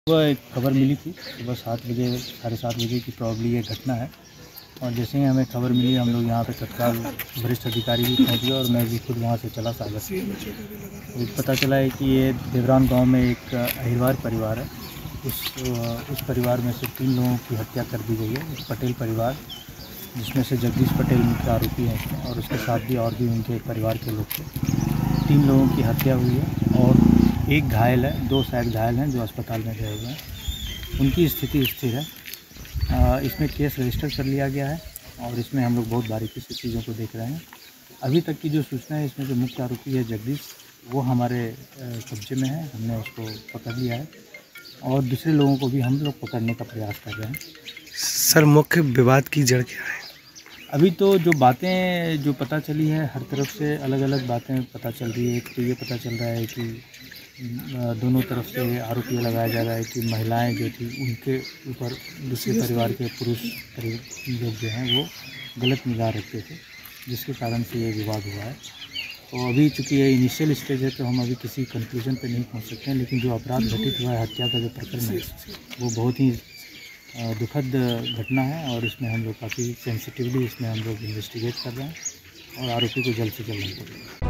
सुबह एक खबर मिली थी, सुबह 7 बजे, साढ़े 7 बजे की प्रॉब्ली ये घटना है। और जैसे ही हमें खबर मिली, हम लोग यहाँ पे तत्काल वरिष्ठ अधिकारी भी पहुँच गए और मैं भी खुद वहाँ से चला सागर से। तो पता चला है कि ये देवरान गांव में एक अहिरवार परिवार है। उस परिवार में से 3 लोगों की हत्या कर दी गई है। एक पटेल परिवार, जिसमें से जगदीश पटेल मुख्य आरोपी हैं इसमें, और उसके साथ भी और भी उनके परिवार के लोग थे। 3 लोगों की हत्या हुई है और एक घायल है, 2 शायद घायल हैं जो अस्पताल में गए हुए हैं। उनकी स्थिति स्थिर है। इसमें केस रजिस्टर कर लिया गया है और इसमें हम लोग बहुत बारीकी से चीज़ों को देख रहे हैं। अभी तक की जो सूचना है, इसमें जो मुख्य आरोपी है जगदीश, वो हमारे कब्जे में है। हमने उसको पकड़ लिया है और दूसरे लोगों को भी हम लोग पकड़ने का प्रयास कर रहे हैं। सर, मुख्य विवाद की जड़ क्या है? अभी तो जो बातें जो पता चली है, हर तरफ से अलग अलग बातें पता चल रही है। एक तो ये पता चल रहा है कि दोनों तरफ से आरोप ये लगाया जा रहा है कि महिलाएं जो थी, उनके ऊपर दूसरे परिवार के पुरुष लोग जो हैं वो गलत निगाह रखते थे, जिसके कारण से ये विवाद हुआ है। तो अभी चूँकि ये इनिशियल स्टेज है, तो हम अभी किसी कंक्लूजन पे नहीं पहुंच सकते हैं। लेकिन जो अपराध घटित हुआ है, हत्या का जो प्रकरण है, वो बहुत ही दुखद घटना है और इसमें हम लोग काफ़ी सेंसिटिवली इसमें हम लोग इन्वेस्टिगेट कर रहे हैं और आरोपी को जल्द से जल्द हम पकड़ेंगे।